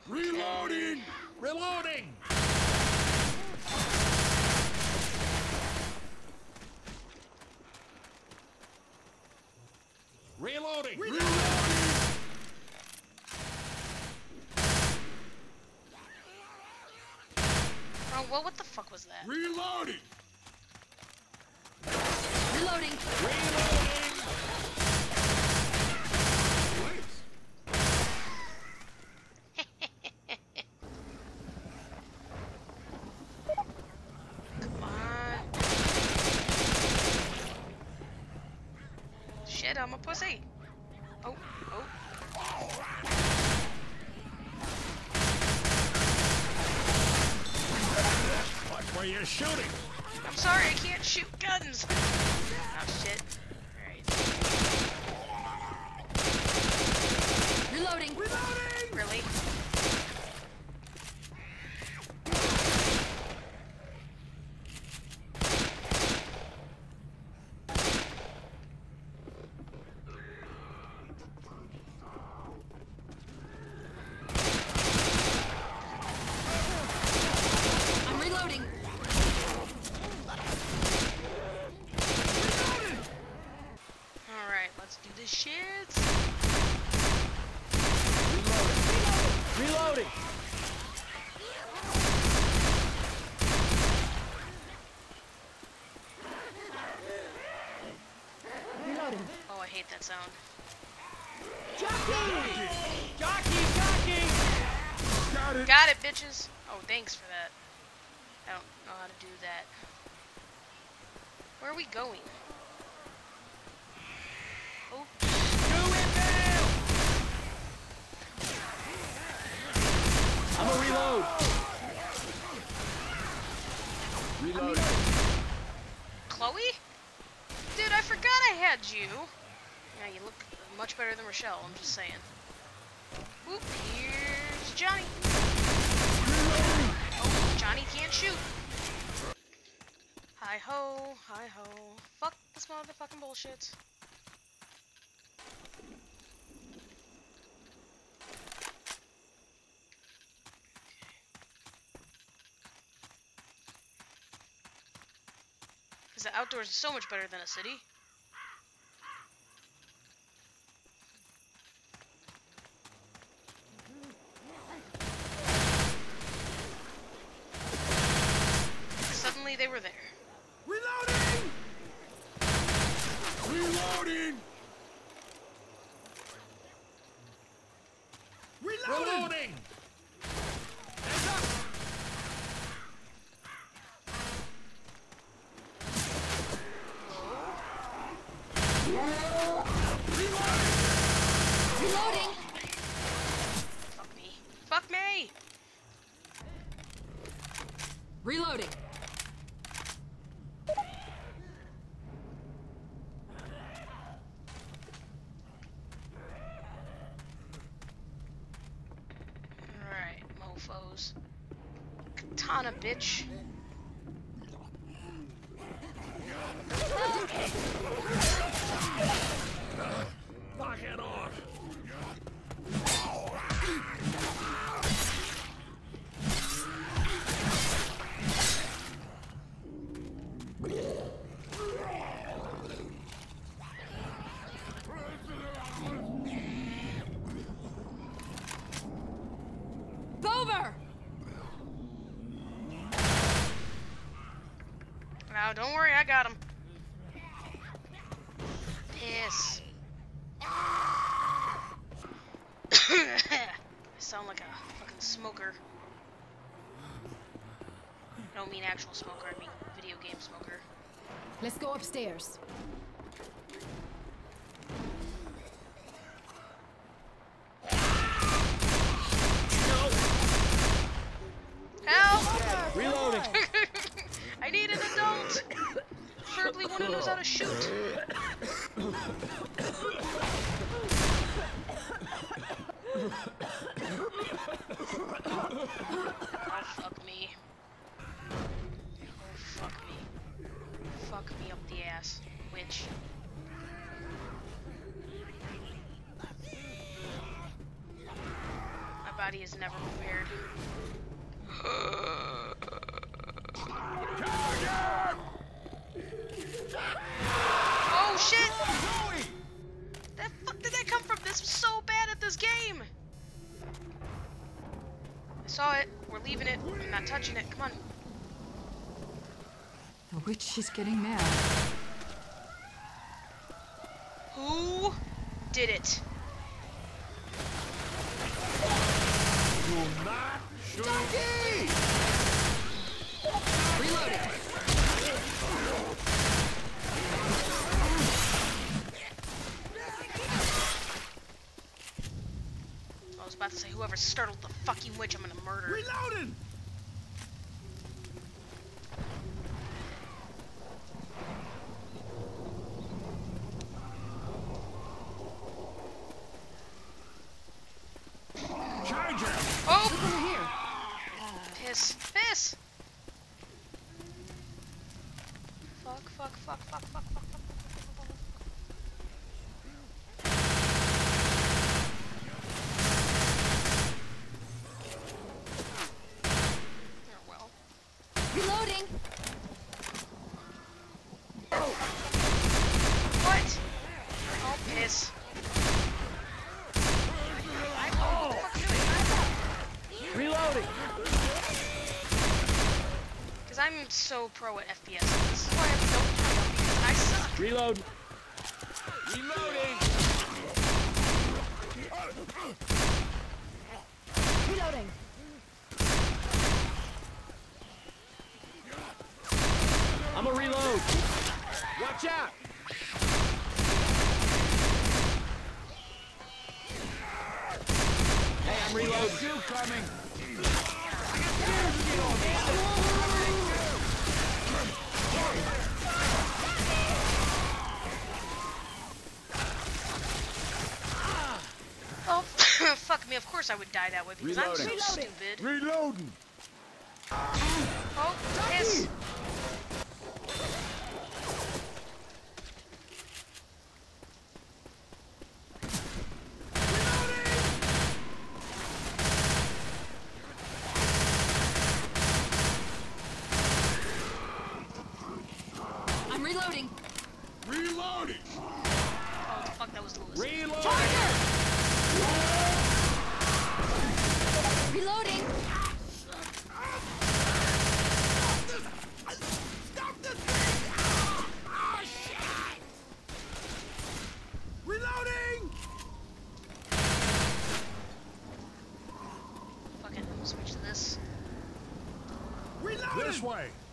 Reloading! Reloading! Reloading! Reloading! Oh, well, what the fuck was that? Reloading! Reloading! Reloading! Come on. Shit, I'm a pussy. Oh, oh. Watch where you're shooting! I'm sorry, I can't shoot guns. Oh, shit. Alright. Reloading! Reloading! Really? I'm reloading! Alright, let's do this shit. Reloading! Reloading! Oh, I hate that sound. Jockey! Jockey! Got it! Got it, bitches! Oh, thanks for that. I don't know how to do that. Where are we going? Oh, Do it now! I'm a reload! Reload. Chloe? Dude, I forgot I had you. Yeah, you look much better than Rochelle, I'm just saying. Oop, here's Johnny. Oh, Johnny can't shoot. Hi-ho, hi-ho. Fuck this motherfucking bullshit. Because the outdoors is so much better than a city. Suddenly they were there. Reloading! Reloading! Reloading! Hands up! Reloading! Fuck me. Fuck me! Reloading! Alright, mofos. Katana, bitch. Knock it off! Over! Now, don't worry, I got him. Piss. I sound like a fucking smoker. I don't mean actual smoker, I mean video game smoker. Let's go upstairs. Help! Reloading! I need an adult! Preferably one who knows how to shoot. Oh, fuck me. Oh, fuck me. Fuck me up the ass. Witch. body is never prepared. Oh shit! The fuck did that come from? This was so bad at this game! I saw it. We're leaving it. I'm not touching it. Come on. The witch is getting mad. Who did it? Do not shoot. Reloading. I was about to say, whoever startled the fucking witch, I'm gonna murder. Reloading. Charger. Oh! Look over here. Piss. Piss! Fuck, fuck, fuck, fuck, fuck, fuck, fuck, fuck, fuck, fuck, fuck. Oh, well. Reloading. What? Oh, piss. I don't know what the fuck I'm doing. Reloading. Because I'm so pro at FPS. This is why I don't play them, because I suck. Reload. Reloading. Reloading. I'm a reload. Watch out. Hey, I'm reloading. Two coming. Oh, fuck me. Of course I would die that way, because I'm so Reloading. stupid. Reloading. Oh, piss. I'm reloading. Reloading. Oh, fuck, that was Lewis. Reloading. Reloading. Stop this thing! Oh, shit! Reloading! Fuck it, I'm gonna switch to this. Reloading! This way!